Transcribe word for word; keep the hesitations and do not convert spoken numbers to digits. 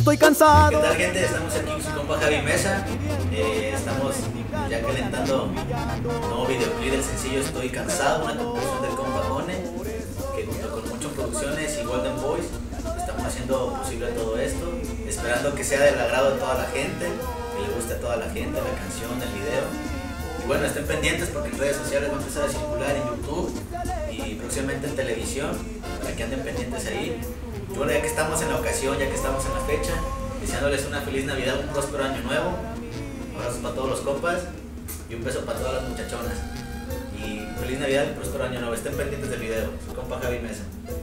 estoy cansado. ¿Qué tal, gente? Estamos aquí con su compa Javi Mesa. Eh, estamos ya calentando un nuevo videoclip del sencillo Estoy Cansado, una composición del compa Jone, que junto con muchas producciones y Golden Boys estamos haciendo posible todo esto, esperando que sea del agrado de toda la gente, que le guste a toda la gente la canción, el video. Y bueno, estén pendientes porque en redes sociales va a empezar a circular en YouTube y próximamente en televisión, para que anden pendientes ahí. Y bueno, ya que estamos en la ocasión, ya que estamos en la fecha, deseándoles una feliz Navidad, un próspero año nuevo, abrazos para todos los compas y un beso para todas las muchachonas. Y feliz Navidad y próspero año nuevo. Estén pendientes del video. Su compa Javi Mesa.